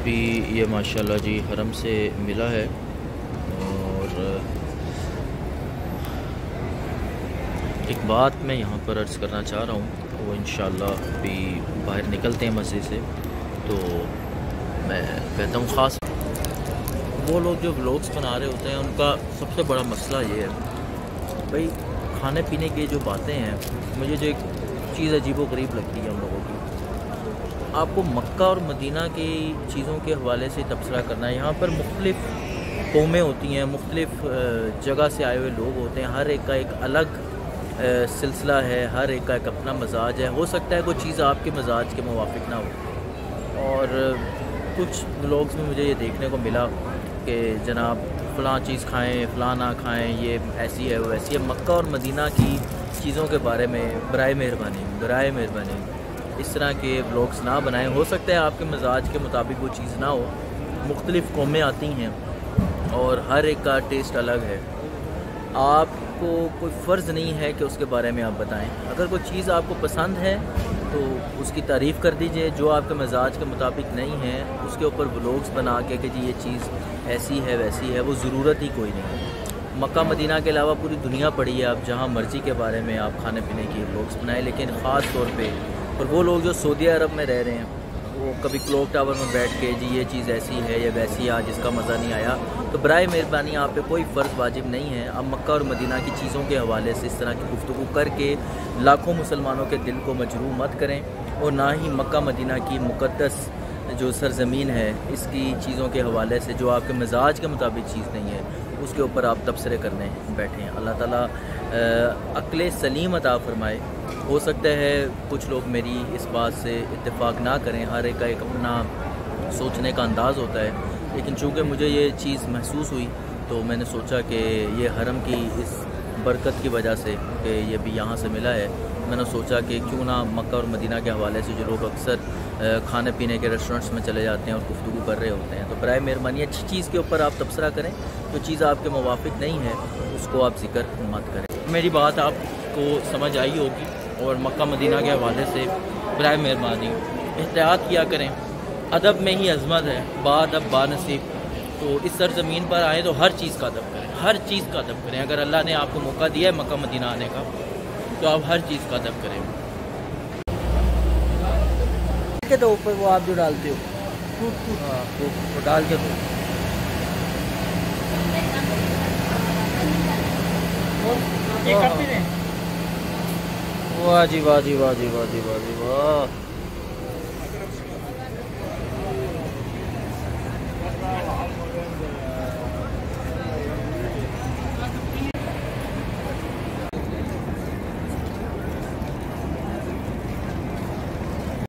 अभी ये माशाल्लाह जी हरम से मिला है और एक बात मैं यहाँ पर अर्ज़ करना चाह रहा हूँ, वो इंशाल्लाह अभी बाहर निकलते हैं मस्जिद से तो मैं कहता हूँ ख़ास वो लोग जो व्लॉग्स बना रहे होते हैं उनका सबसे बड़ा मसला ये है भाई, खाने पीने की जो बातें हैं, मुझे जो एक चीज़ अजीबोगरीब लगती है उन लोगों की, आपको मक्का और मदीना की चीज़ों के हवाले से तबसरा करना है। यहाँ पर मुख्तलिफ़ कौमें होती हैं, मुख्तलिफ़ जगह से आए हुए लोग होते हैं, हर एक का एक अलग सिलसिला है, हर एक का एक अपना मजाज है। हो सकता है कोई चीज़ आपके मजाज के मुवाफिक ना हो, और कुछ व्लॉग्स में मुझे ये देखने को मिला कि जनाब फ़लाँ चीज़ खाएं, फ़लाँ ना खाएं, ये ऐसी है वो ऐसी है। मक्का और मदीना की चीज़ों के बारे में बराए मेहरबानी इस तरह के व्लॉग्स ना बनाएं। हो सकता है आपके मजाज के मुताबिक वो चीज़ ना हो, मुख्तलिफ़ कौमें आती हैं और हर एक का टेस्ट अलग है। आपको कोई फ़र्ज़ नहीं है कि उसके बारे में आप बताएं। अगर कोई चीज़ आपको पसंद है तो उसकी तारीफ़ कर दीजिए, जो आपके मजाज के मुताबिक नहीं है उसके ऊपर व्लॉग्स बना के कि जी ये चीज़ ऐसी है वैसी है, वो ज़रूरत ही कोई नहीं है। मक्का मदीना के अलावा पूरी दुनिया पड़ी है, आप जहाँ मर्ज़ी के बारे में आप खाने पीने की व्लॉग्स बनाएं, लेकिन ख़ास तौर पे और वो लोग जो सऊदी अरब में रह रहे हैं वो कभी क्लॉक टावर में बैठ के जी ये चीज़ ऐसी है या वैसी है, आज इसका मज़ा नहीं आया, तो बराए मेहरबानी आप पे कोई फ़र्ज़ वाजिब नहीं है। अब मक्का और मदीना की चीज़ों के हवाले से इस तरह की गुफ्तगू करके लाखों मुसलमानों के दिल को मजरूह मत करें, और ना ही मक्का मदीना की मुक़द्दस जो सरज़मीन है इसकी चीज़ों के हवाले से जो आपके मिजाज के मुताबिक चीज़ नहीं है उसके ऊपर आप तबसरे करने बैठे हैं। अल्लाह ताला अक्ल सलीम अता फ़रमाए। हो सकता है कुछ लोग मेरी इस बात से इत्तेफाक ना करें, हर एक का एक अपना सोचने का अंदाज़ होता है, लेकिन चूँकि मुझे ये चीज़ महसूस हुई तो मैंने सोचा कि ये हरम की इस बरकत की वजह से कि ये भी यहाँ से मिला है, मैंने सोचा कि क्यों ना मक्का और मदीना के हवाले से जो लोग अक्सर खाने पीने के रेस्टोरेंट्स में चले जाते हैं और गुफ्तगू कर रहे होते हैं, तो बराए मेहरबानी अच्छी चीज़ के ऊपर आप तबसरा करें, जो चीज़ आपके मुवाफिक नहीं है उसको आप जिक्र मत करें। मेरी बात आपको समझ आई होगी, और मक्का मदीना के हवाले से बराए मेहरबानी एहतियात किया करें। अदब में ही अज़मत है, बाअदब बानसीब। तो इस सरज़मीन पर आए तो हर चीज़ का अदब करें, हर चीज़ का अदब करें। अगर अल्लाह ने आपको मौका दिया है मक्का मदीना आने का तो आप हर चीज़ का अदब करें। के तो ऊपर वो आप जो डालते हो हाँ वो डाल के दो। वाह जी वाह जी वाह जी वाह जी वाह जी वाह।